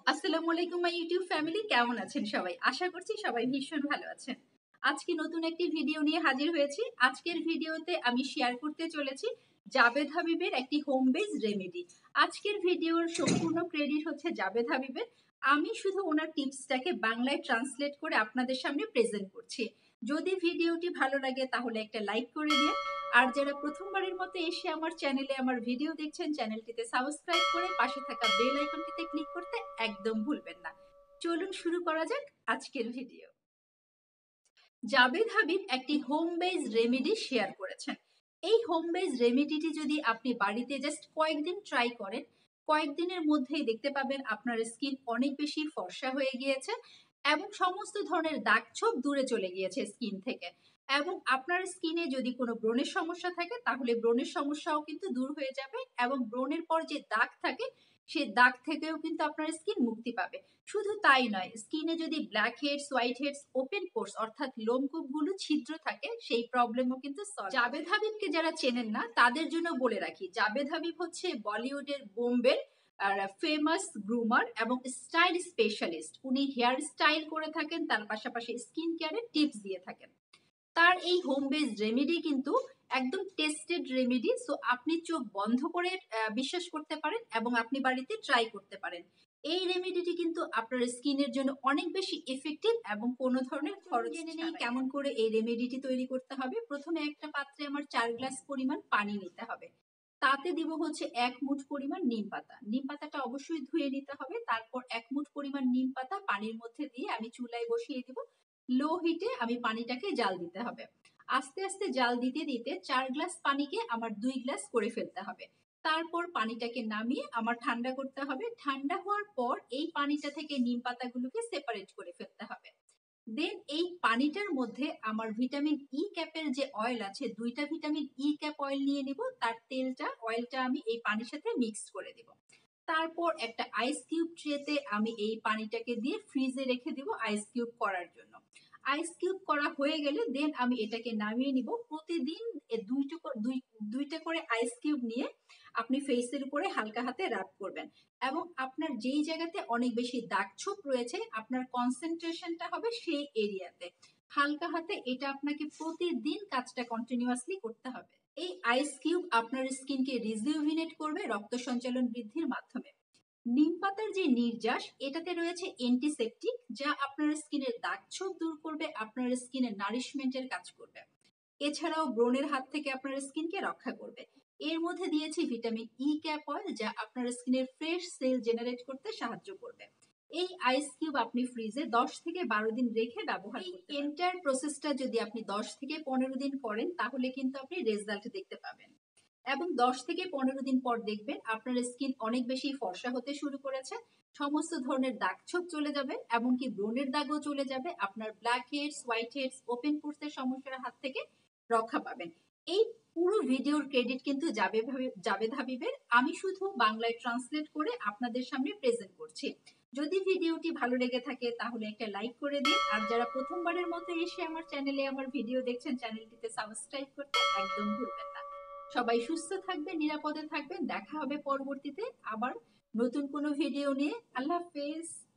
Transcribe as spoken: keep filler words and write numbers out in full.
আসসালামু আলাইকুম my YouTube family, কেমন আছেন সবাই? আশা করছি সবাই ভীষণ ভালো আছেন। আজকে নতুন একটি ভিডিও নিয়ে হাজির হয়েছি। আজকের ভিডিওতে আমি শেয়ার করতে চলেছি জাবেদ হাবিবের একটি হোম বেস রেমেডি। আজকের ভিডিওর সম্পূর্ণ ক্রেডিট হচ্ছে জাবেদ হাবিবের। আমি শুধু ওনার টিপসটাকে বাংলায় ট্রান্সলেট করে আপনাদের সামনে প্রেজেন্ট করছি। যদি ভিডিওটি ভালো লাগে তাহলে একটা লাইক করে দিন। আর যারা প্রথমবারের মতো এসে আমার চ্যানেলে আমার ভিডিও দেখছেন, চ্যানেলটিতে সাবস্ক্রাইব করে পাশে থাকা বেল আইকনটিতে ক্লিক করতে একদম ভুলবেন না। চলুন শুরু করা যাক আজকের ভিডিও। জাবেদ হাবিব একটি হোম বেস রেমেডি শেয়ার করেছেন। এই হোম বেস রেমেডিটি যদি আপনি বাড়িতে জাস্ট কয়েকদিন ট্রাই করেন, কয়েকদিনের মধ্যেই দেখতে পাবেন আপনার স্কিন অনেক বেশি ফর্সা হয়ে গিয়েছে এবং সমস্ত ধরনের দাগ ছোপ দূরে চলে গিয়েছে স্কিন থেকে। এবং আপনার স্কিনে যদি কোনো ব্রণের সমস্যা থাকে তাহলে ব্রণের সমস্যাও কিন্তু দূর হয়ে যাবে এবং ব্রণের পর যে দাগ থাকে সেই দাগ থেকেও কিন্তু আপনার স্কিন মুক্তি পাবে। শুধু তাই নয়, স্কিনে যদি blackheads, whiteheads, open pores অর্থাৎ লোমকূপগুলো ছিদ্র থাকে সেই প্রবলেমও কিন্তু সলভ। জাবেদ হাবিবকে যারা চেনেন না তাদের জন্য বলে রাখি, জাবেদ হাবিব হচ্ছে বলিউডের বোম্বের আর ফেমাস গ্রুমার এবং স্টাইল স্পেশালিস্ট। উনি হেয়ার স্টাইল করে থাকেন, তার পাশাপাশি স্কিন কেয়ারের টিপস দিয়ে থাকেন। তার এই হোম বেস রেমেডি কিন্তু একদম টেস্টেড রেমেডি, সো আপনি চোখ বন্ধ করে বিশ্বাস করতে পারেন এবং আপনি বাড়িতে ট্রাই করতে পারেন। এই রেমেডিটি কিন্তু আপনার স্কিনের জন্য অনেক বেশি এফেক্টিভ এবং কোনো ধরনের খরচ জেনে নেই কেমন করে এই রেমেডিটি তৈরি করতে হবে। প্রথমে একটা পাত্রে আমার চার গ্লাস পরিমাণ পানি নিতে হবে। তাতে দিব হচ্ছে এক মুঠ পরিমাণ নিম পাতা। নিম পাতাটা অবশ্যই ধুয়ে নিতে হবে। তারপর এক মুঠ পরিমাণ নিম পাতা পানির মধ্যে দিয়ে আমি চুলায় বসিয়ে দিব। লো হিটে আমি পানিটাকে জাল দিতে হবে। আস্তে আস্তে জাল দিতে দিতে চার গ্লাস পানিকে আমার দুই গ্লাস করে ফেলতে হবে। তারপর পানিটাকে নামিয়ে আমার ঠান্ডা করতে হবে। ঠান্ডা হওয়ার পর এই পানিটা থেকে নিম পাতাগুলোকে সেপারেট করে ফেলতে হবে। দেন এই পানিটার মধ্যে আমার ভিটামিন ই ক্যাপের যে অয়েল আছে, দুইটা ভিটামিন ই ক্যাপ অয়েল নিয়ে নিব। তার তেলটা, অয়েলটা আমি এই পানির সাথে মিক্স করে দিব। তারপর একটা আইস কিউব ট্রেতে আমি এই পানিটাকে দিয়ে ফ্রিজে রেখে দিব আইস কিউব করার জন্য। আইস কিউব করা হয়ে গেলে দেন আমি এটাকে নামিয়ে নিব। প্রতিদিন দুইটা দুই দুইটা করে আইস কিউব নিয়ে আপনি ফেসের উপরে হালকা হাতে রাব করবেন এবং আপনার যেই জায়গাতে অনেক বেশি দাগ ছোপ রয়েছে আপনার কনসেন্ট্রেশনটা হবে সেই এরিয়াতে। হালকা হাতে এটা আপনাকে প্রতিদিন কাজটা কন্টিনিউয়াসলি করতে হবে। এই আইস কিউব আপনার স্কিনকে রিজুভিনেট করবে রক্ত সঞ্চালন বৃদ্ধির মাধ্যমে। নিম পাতার যে নির্যাস, এটাতে রয়েছে অ্যান্টিসেপটিক, যা আপনার স্কিনের দাগ ছোপ দূর করবে, আপনার স্কিনের নারিশমেন্টের কাজ করবে। এছাড়াও ব্রণের হাত থেকে আপনার স্কিনকে রক্ষা করবে। এর মধ্যে দিয়েছি ভিটামিন ই ক্যাপ অয়েল, যা আপনার স্কিনের ফ্রেশ সেল জেনারেট করতে সাহায্য করবে। এই আইস কিউব আপনি ফ্রিজে দশ থেকে বারো দিন রেখে ব্যবহার করতে পারেন। এন্টার প্রসেসটা যদি আপনি দশ থেকে পনেরো দিন করেন তাহলে কিন্তু আপনি রেজাল্ট দেখতে পাবেন এবং দশ থেকে পনেরো দিন পর দেখবেন আপনার স্কিন অনেক বেশি ফর্সা হতে শুরু করেছে। সমস্ত ধরনের দাগ ছোপ চলে যাবে, এমনকি ব্রণের দাগও চলে যাবে। আপনার blackheads, whiteheads, open পোর্সের সমস্যার হাত থেকে রক্ষা পাবেন। এই পুরো ভিডিওর ক্রেডিট কিন্তু জাবেদ হাবিবের। আমি শুধু বাংলায় ট্রান্সলেট করে আপনাদের সামনে প্রেজেন্ট করছি। যদি ভিডিওটি ভালো লেগে থাকে তাহলে একটা লাইক করে দিন। আর যারা প্রথমবারের মতো এসে আমার চ্যানেলে আমার ভিডিও দেখছেন, চ্যানেলটিতে সাবস্ক্রাইব করতে একদম ভুলবেন না। সবাই সুস্থ থাকবেন, নিরাপদে থাকবেন। দেখা হবে পরবর্তীতে আবার নতুন কোনো ভিডিও নিয়ে। আল্লাহ হাফেজ।